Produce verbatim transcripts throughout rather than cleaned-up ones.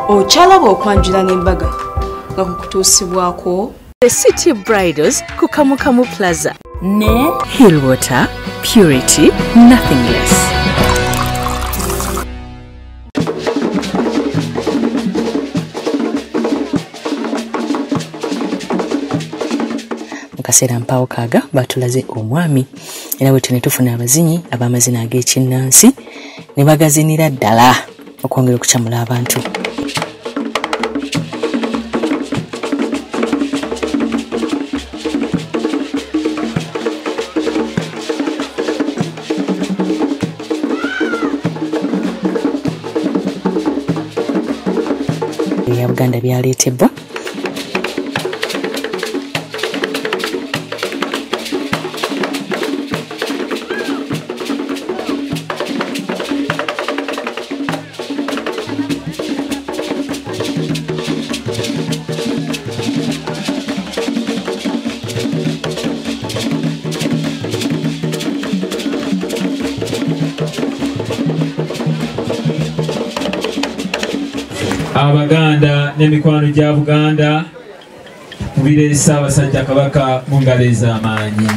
Ochalaba okwanjula n'embaga nga kukutuusibwako The City Bridals ku Kamukamu Plaza ne Hillwater Purity Nothing Less. Mukasera mpawo kaga batulaze omwami era bwe tunetufuna abazinyi ab'amazina ag'ekinnansi ne bagazinira ddala okwongera okukyamula abantu. Ya Buganda byaleetebwa Abaganda n'emikwano gya Buganda kubireesa abasajja kabaka mu ngalo ez'amaanyi.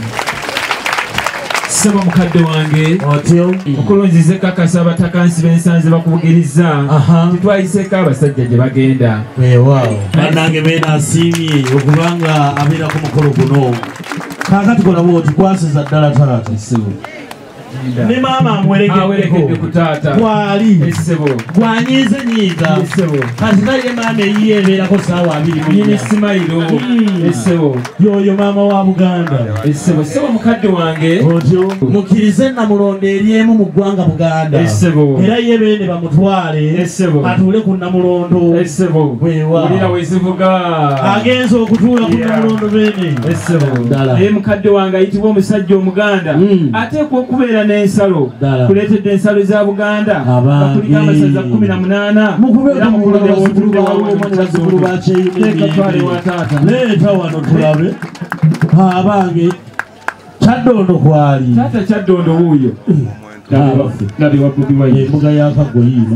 Saba mukadde wange otyo okulonzize kakasa abatakansi b'ensanze bakubugiriza titwayiseeko abasajja gye bagenda. Weewaawo bannange beena asiimye okubanga abeera ku mukolo guno. Kaakati kola bw'oti kwasiza ddala taata ne maama amwerekedde ku taata gwali essebo gwanyize nyiga essebo kati naye maama eyiye ebeerako saawa abiri mu nyini simayiro essebo yoyo maama wa Buganda essebo essebo mukadde wange otyo mukkirize Namulondo eri emu mu ggwanga Buganda essebo era ye beene bamutwale essebo atuule ku Namulondo essebo olira wezivuga agenza okutuula ku Namulondo beene essebo naye mukadde wange ayitibwa omusajja Omuganda ateekwa okubeera n'ensalo kuleetedde ensalo za Buganda bakuliko amasaza kumi na munaana era mukulode w'otudde wawaazukulu bakyeyunitwale wa taata leeta wano tulabe abange Kyaddondo kwali taata Kyaddondo wuuyo nabe wabugiwaye embuga y'akagoyiino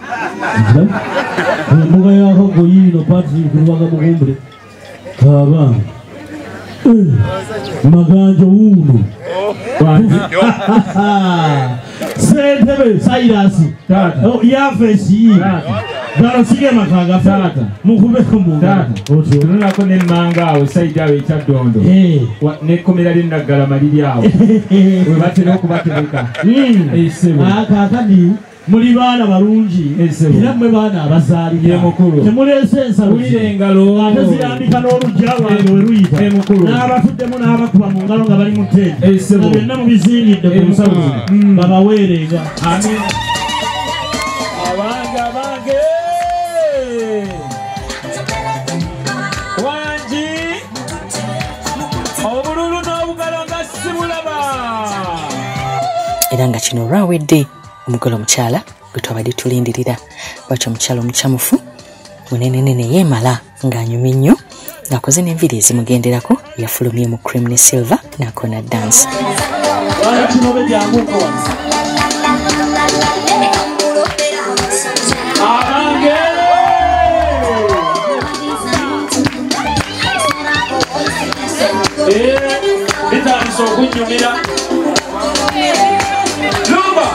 embuga y'akagoyiino Patrick Lubaga Mugumbule abange Maganja wuuno Sentebe Sairasi yafesi galo sige makaga tata mukubeko mungata otyo tunulako n'emmanga awo sayidi awo Ekyaddondo n'ekkomera ly'Enaggala maliri awo we batera okubatereka essebo akakadi muli baana balungi era mmwe baana abazaalira temuleese ensalo wulire engalo ate zirambika n'olujja lwange we luyita n'abatuddemu n'abakuba mu ngalo nga bali mu ttenti nga byonna mubizimbidde ku nsalo babaweerenga amin abange abange wangi obululu n'obugalo nga sibulaba era nga kino olwawedde omugalo omukyala gwe twabadde tulindirira bwatyo omukyala omukyamufu munenenene yeemala ng'anyumye nnyo ng'akoze n'enviiri ezimugenderako yafulumye mu cream ne silver n'akona dance. bitandise okunyumira luba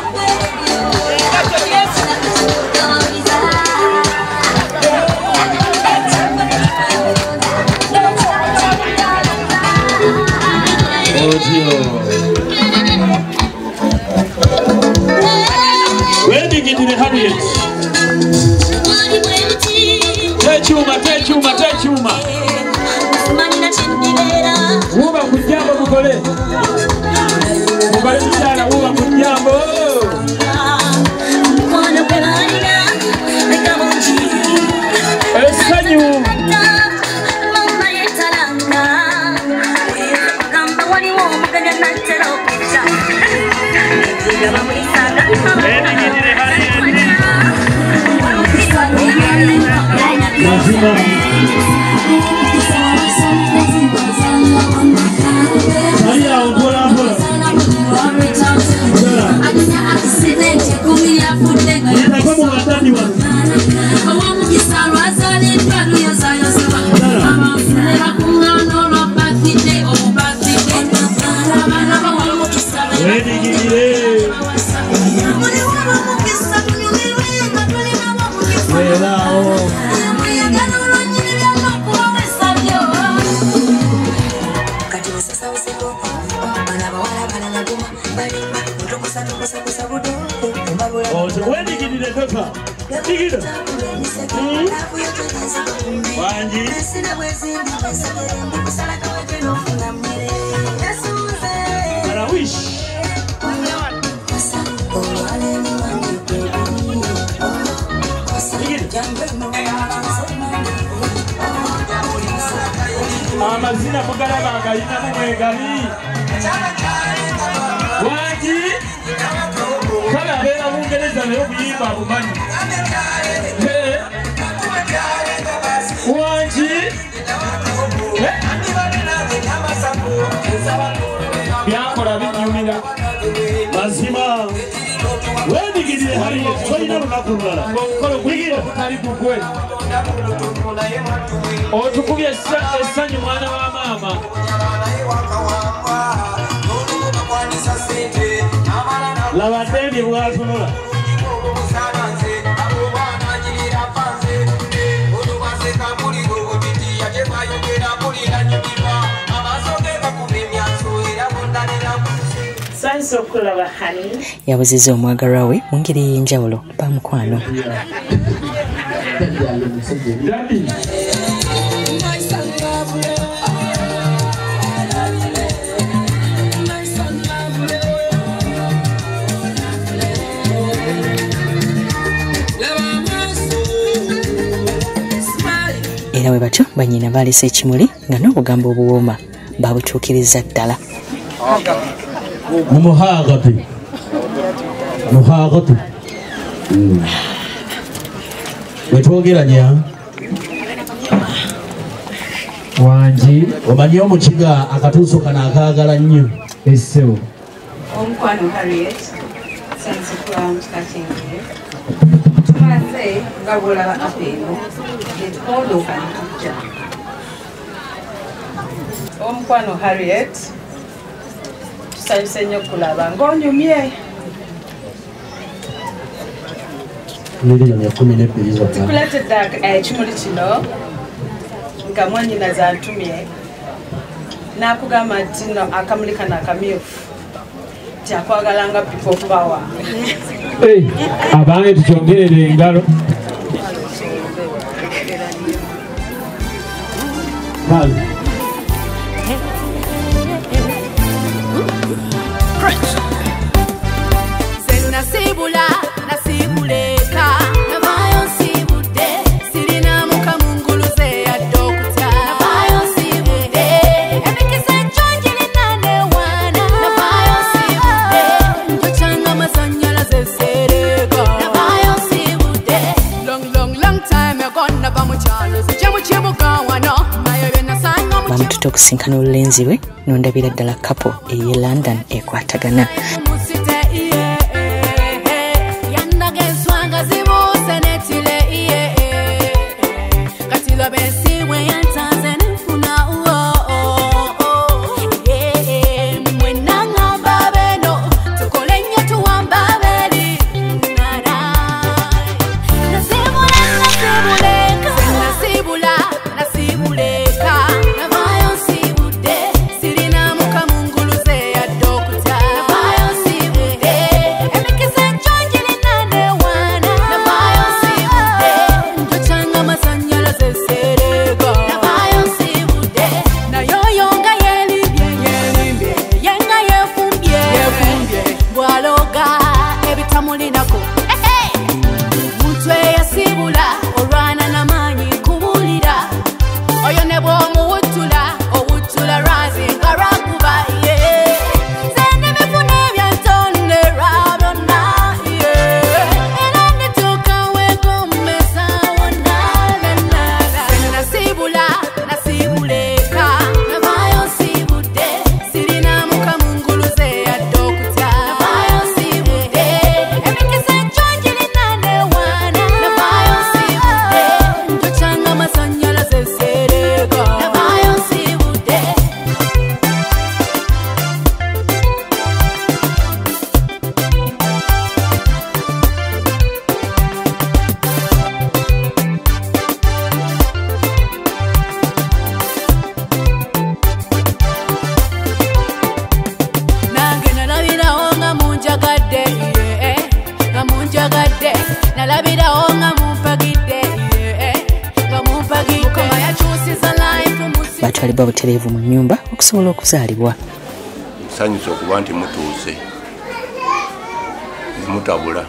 wendigidire Harriet tekyuma tekyuma tekyuma wuba ku jjambo mukole mukole mukyala wuba ku jjambo essanyu Hello. Oh, so when did you get the pepper? Dig it up. Wanji. And I wish. Amazina mugaraba galina mwegali. Wanji. Kala bera mungereza leo biyimba bumanyi. Wanji. Byakola binyumira. Mazima. Wendigirire hali tolina lunaku lulala. Okolo kuyigira kutali kugwe. Otukubye essanyu mwana wa maama. Laba Dendi bw'atunula. Yabuziza omwagalwa we mu ngeri y'enjawulo bamukwano. Era bwe batyo bannyina baalese ekimuli nga n'obugambo obuwooma babutuukiriza ddala. Muhagati. Muhagati. Wetwogeranya. Wanji. Omanyi omukiga akatuuso kano akaagala nnyo. Essewo. Omukwano Harriet. Sense from Katingi. Tumaze nga bwolaba apeno. Etwolooka ne tujja. Omukwano Harriet. Tusanyuse nnyo kulaba ng'onyumye. Milioni kumi n'ebbiri zonna. Tukuleetedde ekimuli kino nga mwannyinaze antumye n'akugamba nti no akamuli kano akamyufu tyakwagalanga people power. Abange tukyongerere engalo. Nasibula, nasibuleka, nabayo sibude, sirina muka munguluze ya dokuta, nabayo sibude, emikisa nchonjili nane wana, nabayo sibude, njochanga masanyalaze sereka, nabayo sibude, long long long time ago nabamuchalo, sichemu chimuka wano, nayo bena sanga muchimu. Bamututa okusinkana olulenzi we n'ondabira ddala kapo ey'e London ekwatagana. Nabayo okuba butereevu mu nnyumba okusobola okuzaalibwa. Nsanyusa okuba nti mutuuse mutabula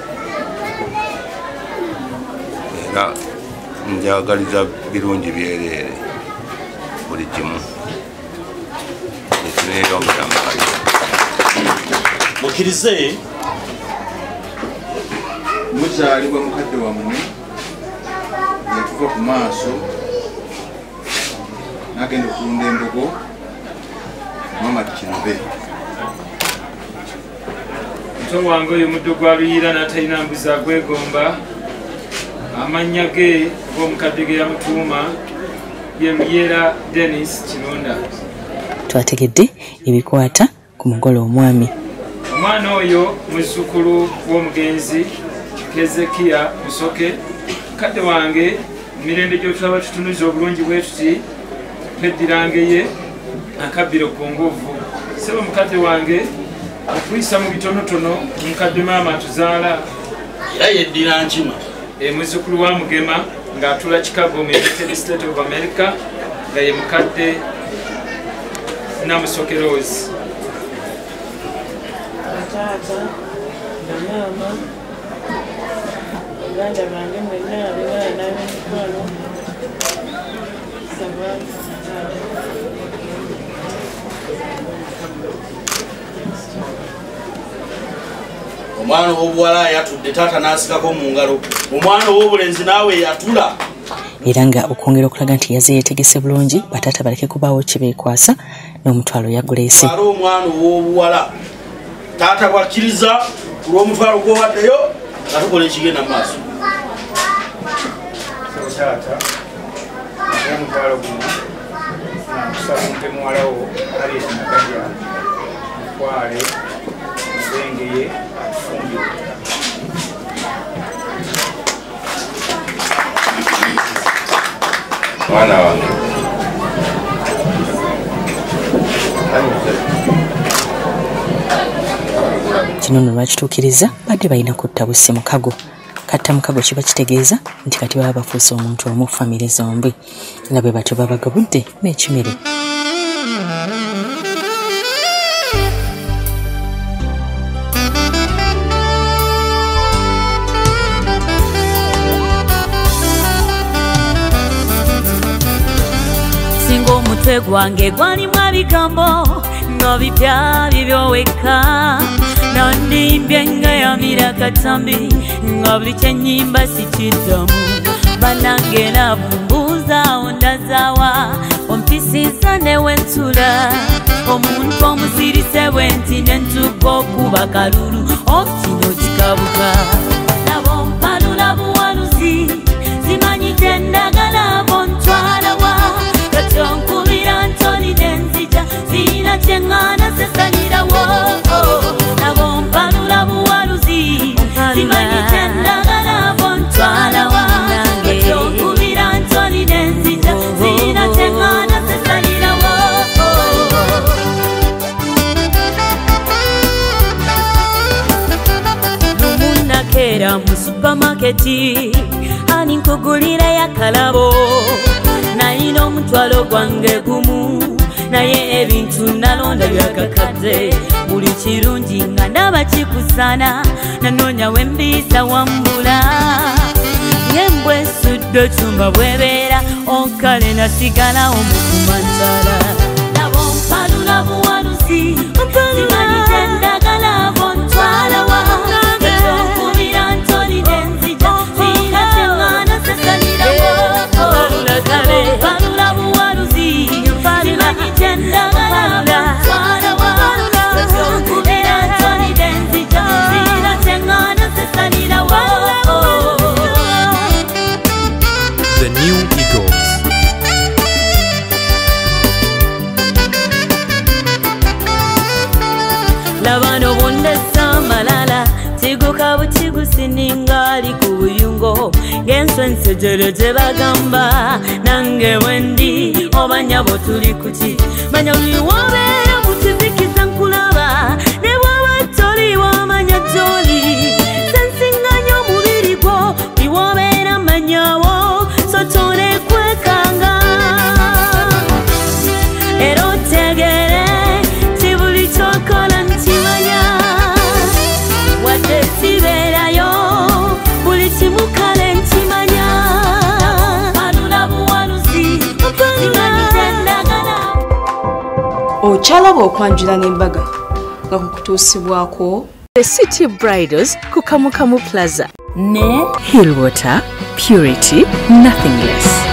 era njagaliza birungi byereere buli kimu ekineeyongera mukali mukkirize muzaalibwa mukadde wammwe yakuva ku maaso n'agenda okulunda embogo mama Kinobe. Muto wange oyo muddo gwa Luyira n'atalina mbuzi agwegomba. Amannya ge g'omukadde ge yamutuuma ye Luyera Dennis Kirunda. Twategedde ebikwata ku mugole omwami. Omwana oyo muzzukulu w'omugenzi Kezekia Musoke. Mukadde wange mirembe gy'otulaba tutunuza obulungi bwe tuti tweddirange ye akabbiro ku nguvu. Sebo mukadde wange okuyisa mu bitonotono mukadde maama atuzaala era yeddira nkima e muzzukulu wa Mugema ng'atula Chicago mu United States of America nga ye mukadde Namusoke Rose. Taata na maama baganda bange mwenna ab'ebala n'ab'emikwano sababu omwana ow'obuwala yatudde taata n'asikako mu ngalo omwana ow'obulenzi naawe yatula era nga okwongera okulaga nti yazze yeetegese bulungi bataata baleke kubaawo kibeekwasa n'omutwalo yaguleese. ali omwana ow'obuwala taata bwakkiriza ku lw'omutwalo gw'owaddeyo nga tukola ekigenda mu maaso. Taata omutwalo guno nakusaba mpe muwalawo Alice Nakajja mukwale mubengeye atufumbire. mwana wange kino nno lwakituukiriza badde balina kutta busse mukago. Katta mukago kiba kitegeeza nti kati baba bafuuse omuntu omu famire zombi nga bwe batyo babagabudde n'ekimere. Singa omutwe gwange gwalimu ebigambo nga bipya bibyoweka nandimbye nga yamira katambi nga buli kyenyimba sikiddamu banange navumbuuzaawo ndazaawa ompisiza newentula omuntu omuzirise bwe nti nentuka okuba kalulu okino kikabuka nabo mpalula buwanuzi zimanyi gyendagala bontwalawa katonkubira ntoli nenzija zina kyeŋŋaana sesalirawo nabo mpalula buwaluzi zimanyi gyendagala bontwalawa katonkubira ntoli nenzija zina kyeŋŋaana sesalirawo. Numunakeera mu supamaketi ani nkugulira yakalabo nalina omutwalo gwange gumu naye ebintu nalonda byakakadde buli kirungi nga ndaba kikusana nanoonya wembiisa wambula ngembwe esudde cyumba bwebeera onkale nasigala omukumantala nabo mpalula buwaluzi zimanyi gyendagala bontwalawa katonkubira ntoli nenzija zina kyeŋŋaana sesalirawo mpalula buwaluzi zimanyi gyendagala bontwalawa katonkubira ntoli nenzija zina kyeŋŋaana sesalirawo. The New Eagles. Labano bondesa malala tiguka butigusininga ali ku buyungo yenswense jero gye bagamba nange wendi obanyabo tuli kuki manya uliwobeera mutizikiza nkulaba ne bwaba toli wamanya joli sensinganya omubiri gwo biwobeera manyawo so tone kwekanga mukyala bwe okwanjula n'embaga nga kukutuusibwako The City Bridals ku Kamu Kamu Plaza ne Hillwater Purity Nothing Less.